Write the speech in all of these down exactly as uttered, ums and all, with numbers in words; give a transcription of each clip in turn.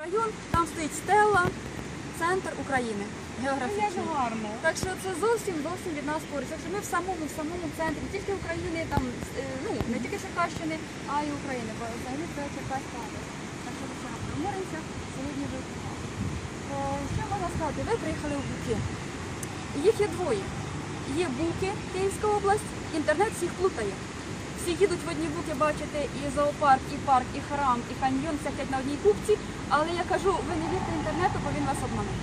район, там стоїть стела, центр України, географічний. Гарно. Так що це зовсім зовсім від нас поруч. Так що ми в самому в самому центрі, не тільки України, там е, ну не тільки Черкащини, а й України. Бо взагалі це Черкаська область. Так що вчора проморимося, сьогодні ви. Що можна сказати? Ви приїхали в Буки. Їх є двоє. Є Буки, Київська область, інтернет всіх плутає. Всі їдуть в одні Буки, бачите, і зоопарк, і парк, і храм, і каньйон, все хотять на одній купці, але я кажу, ви не вірте інтернету, бо він вас обманує.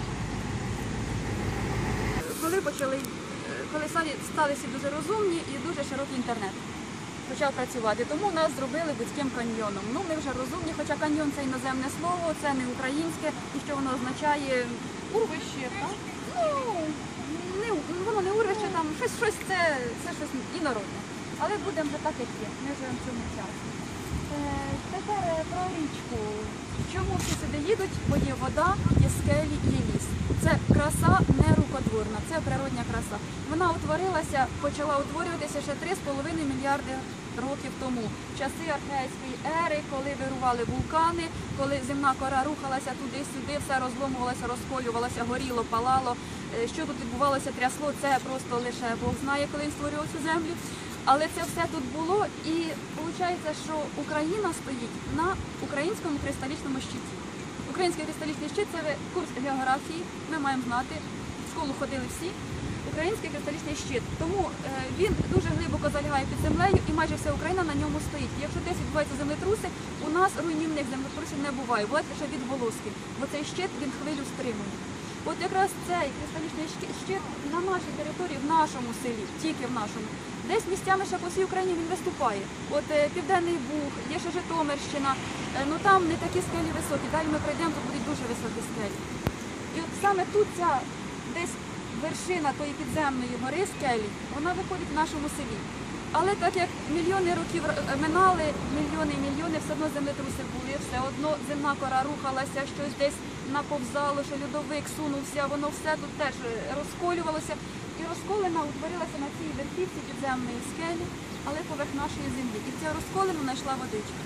Коли почали, коли стали всі дуже розумні і дуже широкий інтернет почав працювати, тому нас зробили Буцьким каньйоном. Ну, ми вже розумні, хоча каньйон це іноземне слово, це не українське, і що воно означає урвище, так? Ну, не, воно не урвище, там щось, щось це, це щось інородне. Але будемо вже так, як є, ми живемо в цьому часі. Е, тепер про річку. Чому всі сюди їдуть? Бо є вода, є скелі, є ліс. Це краса нерукотворна, це природня краса. Вона утворилася, почала утворюватися ще три з половиною мільярди років тому. В часи археїчної ери, коли вирували вулкани, коли земна кора рухалася туди-сюди, все розломувалося, розколювалося, горіло, палало. Е, що тут відбувалося, трясло, це просто лише Бог знає, коли він створював цю землю. Але це все тут було, і виходить, що Україна стоїть на українському кристалічному щиті. Український кристалічний щит – це курс географії, ми маємо знати, в школу ходили всі. Український кристалічний щит. Тому е, він дуже глибоко залягає під землею, і майже вся Україна на ньому стоїть. Якщо десь відбуваються землетруси, у нас руйнівних землетрусів не буває, буває лише відголоски, бо цей щит, він хвилю стримує. От якраз цей кристалічний щит на нашій території, в нашому селі, тільки в нашому. Десь місцями ще по всій Україні він виступає. От е, Південний Буг, є ще Житомирщина, е, ну там не такі скелі високі, далі ми пройдемо, тут будуть дуже високі скелі. І от саме тут ця десь вершина тої підземної гори скелі, вона виходить в нашому селі. Але так як мільйони років минали, мільйони і мільйони, все одно землетруси були, все одно земна кора рухалася, щось десь наповзало, що льодовик сунувся, воно все тут теж розколювалося. І розколина утворилася на цій верхівці підземної скелі, але поверх нашої землі. І в цю розколину знайшла водичка.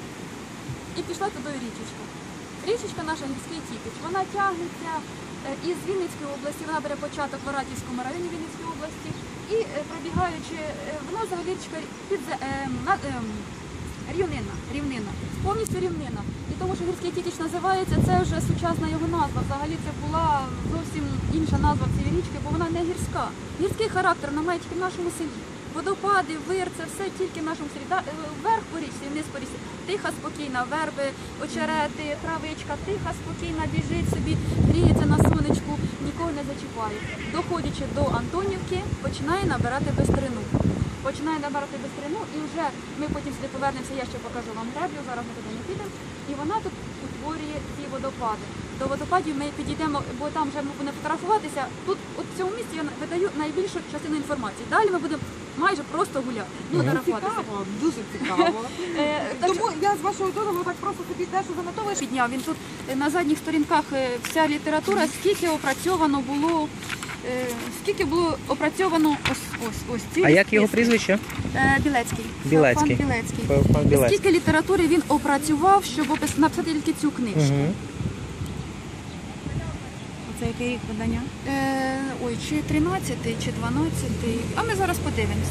І пішла туди річечка. Річечка наша Гірський Тіпіч. Вона тягнеться із Вінницької області, вона бере початок в Оратівському районі Вінницької області. І пробігаючи, вона взагалі під рівнина, рівнина, повністю рівнина. І тому, що Гірський Тітіч називається, це вже сучасна його назва. Взагалі це була зовсім інша назва цієї річки, бо вона не гірська. Гірський характер вона має тільки в нашому селі. Водопади, вир, це все тільки в нашому селі. Вверх по річці, вниз по річці. Тиха, спокійна, верби, очерети, травичка, тиха, спокійна, біжить собі, гріється на сонечку, нікого не зачіпає. Доходячи до Антонівки, починає набирати бистрину. Починає набирати бистрину, і вже ми потім сюди повернемося, я ще покажу вам греблю, зараз ми туди не підемо. І вона тут утворює ці водопади. До водопадів ми підійдемо, бо там вже ми будемо фотографуватися. Тут от в цьому місці я видаю найбільшу частину інформації. Далі ми будемо майже просто гуляти, фотографуватися. Цікаво, дуже цікаво. Тому я з вашого дозволу так просто собі дещо занотовую. Підняв він тут на задніх сторінках вся література, скільки опрацьовано було. Скільки було опрацьовано ось ось ось ці. А як його прізвище? Білецький. Білецький. Пан Білецький. Пан Білецький. Скільки літератури він опрацював, щоб написати тільки цю книжку. Угу. Це який рік видання? Е, ой, чи тринадцятий, чи дванадцятий. А ми зараз подивимося.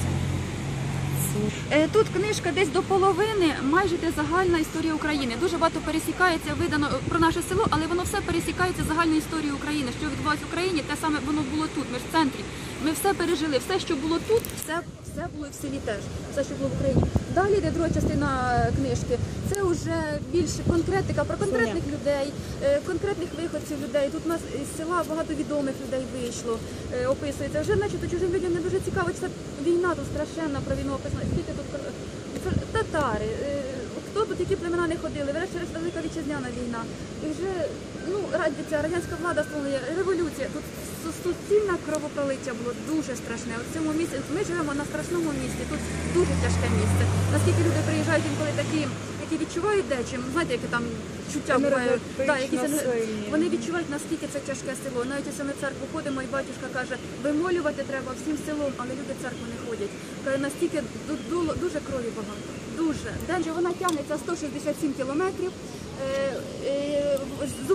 Тут книжка десь до половини, майже де загальна історія України. Дуже багато пересікається, видано про наше село, але воно все пересікається загальною історією України. Що відбувалося в Україні, те саме воно було тут, ми ж в центрі. Ми все пережили, все, що було тут, все, все було і в селі теж, все, що було в Україні. Далі йде друга частина книжки. Це вже більше конкретика про конкретних людей, конкретних виходців людей. Тут у нас з села багато відомих людей вийшло, описується. Вже, значить, чужим людям не дуже цікаво, чи це війна тут страшенна, про війну описана. Скільки тут татари, хто тут, які племена не ходили, врешті через Велика Вітчизняна війна. І вже, ну, радяться, радянська влада створює, революція. Тут суцільне кровопролиття було дуже страшне. От в цьому місці, ми живемо на страшному місці, тут дуже тяжке місце. Наскільки люди приїжджають інколи такі, які відчувають дечим, знаєте, яке там чуття буває, да, які це, вони відчувають, наскільки це тяжке село. Навіть якщо ми в церкву ходимо, і батюшка каже, вимолювати треба всім селом, але люди в церкву не ходять. Каже, настільки дуже крові багато, дуже. День же вона тягнеться сто шістдесят сім кілометрів.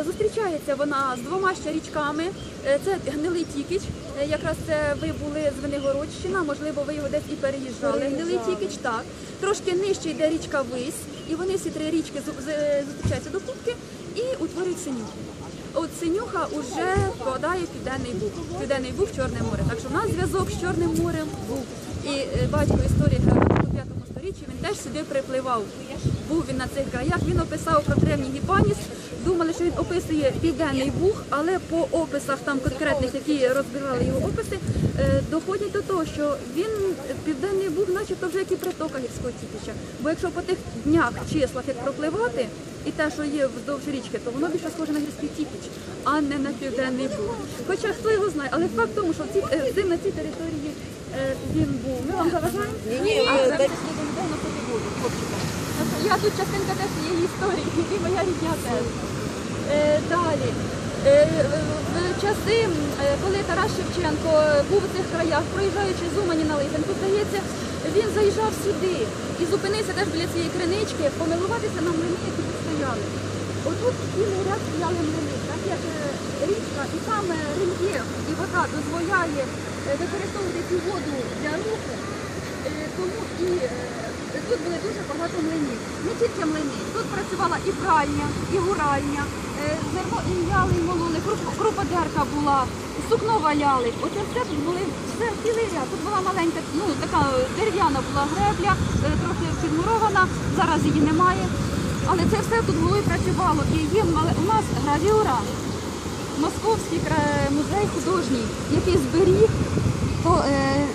Е, Зустрічається вона з двома ще річками. Е, Це Гнилий Тікич, Е, якраз це ви були з Венигородщина, можливо, ви його десь і переїжджали. Гнилий Тікич, так. Трошки нижче йде річка Вись, і вони всі три річки зу- з- зустрічаються до кубки і утворюють Синюху. От Синюха вже впадає в Південний Буг, Південний Буг, Чорне море. Так що в нас зв'язок з Чорним морем був. І е, батько історика у п'ятому сторіччі, він теж сюди припливав. Був він на цих краях, він описав про древній Гіпаніс. Думали, що він описує Південний Буг, але по описах там конкретних, які розбирали його описи, е, доходять до того, що він, Південний Буг, начебто вже як і притока гірського Тікіча. Бо якщо по тих днях, числах, як пропливати, і те, що є вздовж річки, то воно більше схоже на гірський Тікіч, а не на Південний Буг. Хоча хто його знає, але факт в тому, що в цій, е, цим на цій території е, він був. Ми вам заважаємо? Ні-ні, а ви- це людей на собі буду, хлопчика. Я тут частинка теж цієї історії, і моя рідня теж. Е, Далі. Е, В часи, е, коли Тарас Шевченко був у цих краях, проїжджаючи з Умані на Лисенку, здається, він заїжджав сюди і зупинився теж біля цієї кринички, помилуватися на млини, які тут стояли. Отут цілий ряд стояли млини, так як е, річка, і саме рельєф і вода дозволяє е, використовувати цю воду для руху, е, тому і е, тут були дуже багато млинів. Не тільки млини, тут працювала і пральня, і гуральня, е, зерно і яли, і мололи, круп- круподерка була, сукно валяли. Оце все тут були, все цілий ряд. Тут була маленька, ну така дерев'яна була гребля, е, трохи підмурована, зараз її немає. Але це все тут було і працювало. І є мал- у нас гравюра, Московський кра- музей художній, який зберіг, то е,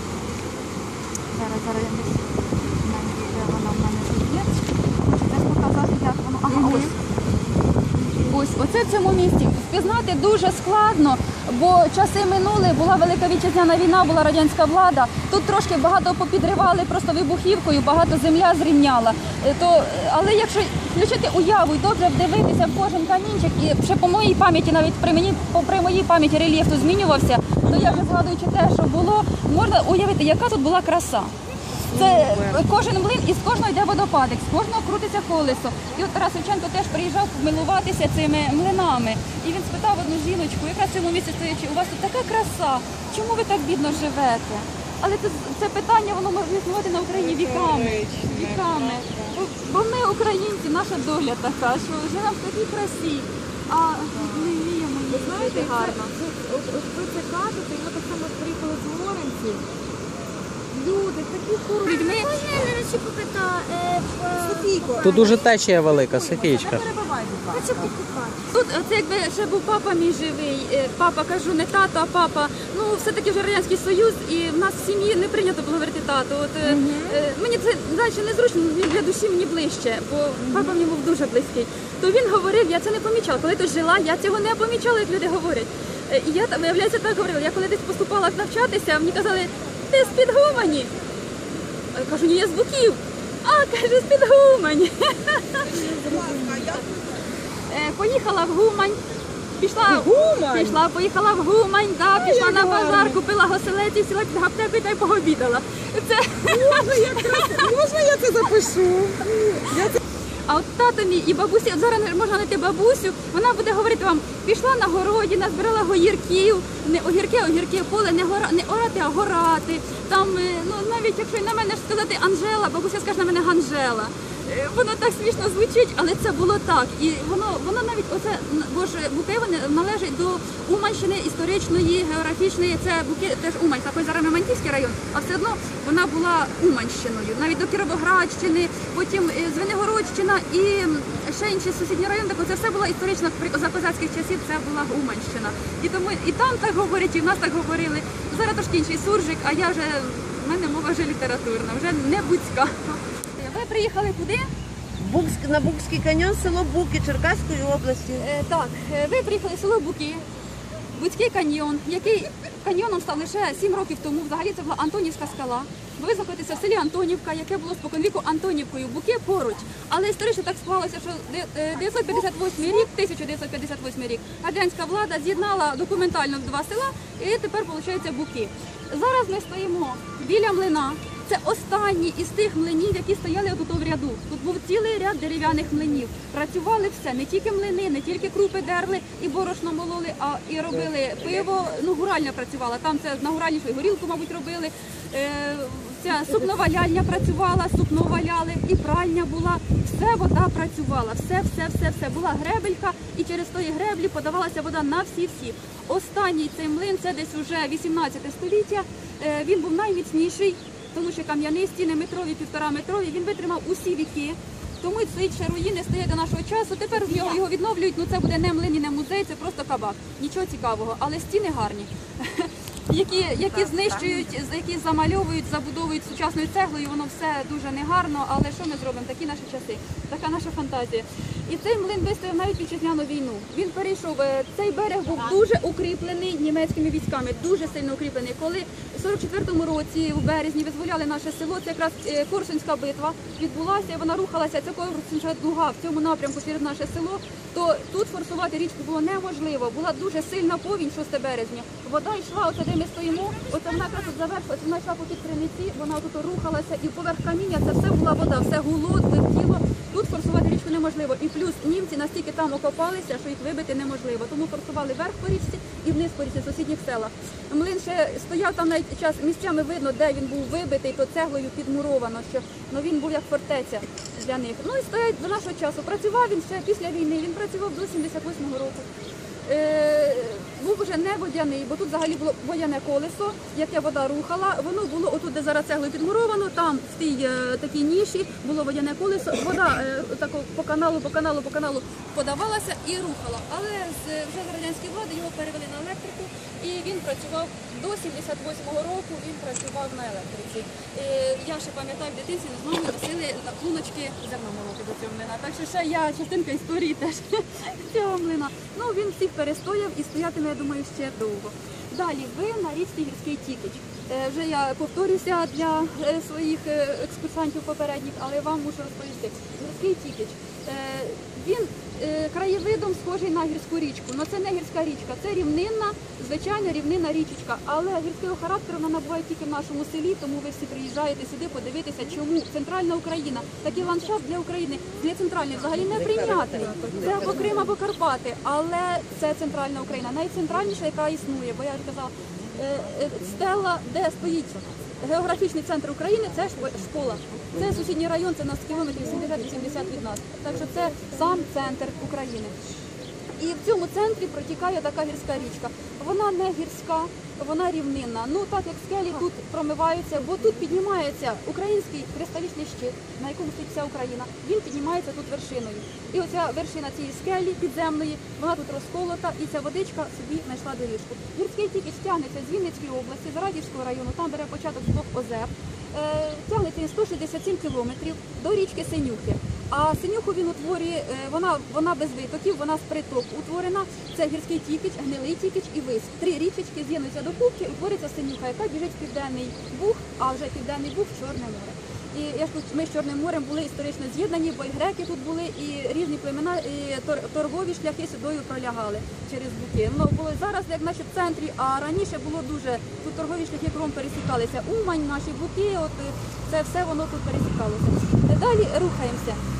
зараз, зараз я десь знайду, де вона в мене тут є. Десь показати, як воно. Ага, ось. Ось, оце в цьому місті. Впізнати дуже складно, бо часи минули, була Велика Вітчизняна війна, була радянська влада. Тут трошки багато попідривали просто вибухівкою, багато земля зрівняла. Е, То, але якщо включити уяву і добре вдивитися в кожен камінчик, і ще по моїй пам'яті, навіть при мені, по- при моїй пам'яті рельєф тут змінювався, то я вже згадуючи те, що було, можна уявити, яка тут була краса. Це кожен млин, і з кожного йде водопадик, з кожного крутиться колесо. І от Тарас Шевченко теж приїжджав помилуватися цими млинами. І він спитав одну жіночку, якраз в цьому місці стоячи, у вас тут така краса, чому ви так бідно живете? Але це, це питання, воно може існувати на Україні віками. віками. Бо, бо ми, українці, наша доля така, що живемо в такій красі, а не вміємо її жити гарно. От, от ви це кажете, і ми так само приїхали з Лоренці. Люди, такі хороші. Людьми Хочу покатати в Софійко. Тут дуже течія велика, Софійчка. Не перебивай, будь ласка. хочу покупати. Тут, це якби ще був папа мій живий, е, папа, кажу, не тато, а папа. Ну, все-таки вже Радянський Союз, і в нас в сім'ї не прийнято було говорити тато. От, е, е, мені це, далі незручно, він для душі мені ближче, бо папа мені був дуже близький. То він говорив, я це не помічала. Коли тут жила, я цього не помічала, як люди говорять. Е, І я, там, виявляється, так говорила. Я коли десь поступала навчатися, мені казали, ти з-під Гумані. А я кажу, ні, я з Буків. А, каже, з-під Гумані. Е, Поїхала в Гумань, пішла, Гумань? пішла, поїхала в Гумань, да, пішла як на гарно. базар, купила госелець, сіла під аптеку і та й пообідала. Це... Можна я це запишу? А от тато мій і бабусі, от зараз можна знайти бабусю, вона буде говорити вам, пішла на городі, назбирала огірків, не огірки, огірки, поле, не, гора, не орати, а горати. Там, е, ну навіть якщо й на мене ж сказати Анжела, бабуся скаже на мене Ганжела. Е, Воно так смішно звучить, але це було так. І воно, воно навіть оце, бо ж Буки вони належать до Уманщини історичної, географічної, це Буки теж Умань, такий зараз Мамантівський район, а все одно вона була Уманщиною, навіть до Кіровоградщини, потім е, Звенигородщина і м, ще інші сусідні райони, так це все була історична, при- за козацьких часів це була Уманщина. І тому і там так говорять, і в нас так говорили. Зараз трошки інший суржик, а я вже, в мене мова вже літературна, вже не буцька. Ви приїхали куди? Букськ, на Букський каньйон, село Буки Черкаської області. Е, так, е, ви приїхали в село Буки, Буцький каньйон, який каньйоном став лише сім років тому. Взагалі це була Антонівська скала. Бо ви знаходитеся в селі Антонівка, яке було споконвіку Антонівкою. Буки поруч. Але історично так склалося, що де- е, дев'ятсот п'ятдесят восьмий рік, тисяча дев'ятсот п'ятдесят восьмий рік, радянська влада з'єднала документально два села, і тепер виходить Буки. Зараз ми стоїмо біля млина. Це останній із тих млинів, які стояли тут в ряду. Тут був цілий ряд дерев'яних млинів. Працювали все, не тільки млини, не тільки крупи дерли і борошно мололи, а і робили пиво. Ну, гуральня працювала. Там це на гуральні що й горілку, мабуть, робили. Е, Ця сукноваляльня працювала, сукно валяли, і пральня була. Все вода працювала, все, все, все, все. Була гребелька, і через тої греблі подавалася вода на всі-всі. Останній цей млин, це десь уже вісімнадцяте століття, е, він був найміцніший, тому що кам'яні стіни метрові, півтора метрові, він витримав усі віки. Тому і стоїть ще руїни, стоять до нашого часу. Тепер його, його відновлюють, ну це буде не млин і не музей, це просто кабак. Нічого цікавого, але стіни гарні. Які, які знищують, які замальовують, забудовують сучасною цеглою, воно все дуже негарно, але що ми зробимо? Такі наші часи, така наша фантазія. І цей млин вистояв навіть вітчизняну війну. Він перейшов, цей берег був дуже укріплений німецькими військами, дуже сильно укріплений. Коли в сорок четвертому році, в березні, визволяли наше село, це якраз Корсунська битва відбулася, вона рухалася, це Корсунська дуга в цьому напрямку через наше село, то тут форсувати річку було неможливо. Була дуже сильна повінь шостого березня. Вода йшла, оце де ми стоїмо, оце вона якраз от завершила, вона йшла по під криниці, вона тут рухалася, і поверх каміння це все була вода, все гуло, летіло. Тут форсувати річку неможливо. І плюс німці настільки там окопалися, що їх вибити неможливо. Тому форсували вверх по річці і вниз по річці в сусідніх селах. Млин ще стояв там навіть час, місцями видно, де він був вибитий, то цеглою підмуровано, що ну, він був як фортеця для них. Ну і стоять до нашого часу. Працював він ще після війни, він працював до сімдесят восьмого року. Е, був уже не водяний, бо тут взагалі було водяне колесо, яке вода рухала. Воно було отут, де зараз цеглою підмуровано, там в тій е, такій ніші було водяне колесо. Вода е, тако, по каналу, по каналу, по каналу подавалася і рухала. Але з, вже з радянської влади його перевели на електрику, і він працював до сімдесят восьмого року, він працював на електриці. Е, я ще пам'ятаю, в дитинстві з мамою носили на плуночки зерно молоти до цього млина. Так що ще я частинка історії теж цього млина. Ну, він всіх перестояв і стоятиме, я думаю, ще довго. Далі, ви на річці Гірський Тікич. Е, вже я повторюся для е, своїх е, екскурсантів попередніх, але вам мушу розповісти. Гірський Тікич. Е, він е, краєвидом схожий на гірську річку. Але це не гірська річка, це рівнинна, звичайно, рівнинна річечка. Але гірського характеру вона набуває тільки в нашому селі, тому ви всі приїжджаєте сюди подивитися, чому центральна Україна, такий ландшафт для України, для центральної взагалі не прийнятний. Це або Крим, або Карпати, але це центральна Україна, найцентральніша, яка існує. Бо я ж казала, е, е, стела, де стоїть географічний центр України, це школа. Це сусідній район, це на кілометрів сімдесят-вісімдесят від нас. Так що це сам центр України. І в цьому центрі протікає така гірська річка. Вона не гірська, вона рівнинна. Ну так як скелі тут промиваються, бо тут піднімається український кристалічний щит, на якому стоїть вся Україна. Він піднімається тут вершиною. І оця вершина цієї скелі підземної, вона тут розколота, і ця водичка собі знайшла доріжку. Гірський Тікич тягнеться з Вінницької області, з Радівського району, там бере початок з двох озер. Е, тягнеться він сто шістдесят сім кілометрів до річки Синюхи. А Синюху він утворює, вона, вона без витоків, вона з приток утворена. Це Гірський Тікич, Гнилий Тікич і Вись. Три річечки з'єднуються до кубки, утворюється Синюха, яка біжить в Південний Буг, а вже Південний Буг в Чорне море. І я ж тут, ми з Чорним морем були історично з'єднані, бо і греки тут були, і різні племена, і тор, торгові шляхи сюдою пролягали через Буки. Ну, було зараз, як наче в центрі, а раніше було дуже, тут торгові шляхи кругом пересікалися. Умань, наші Буки, от це все воно тут пересікалося. Далі рухаємося.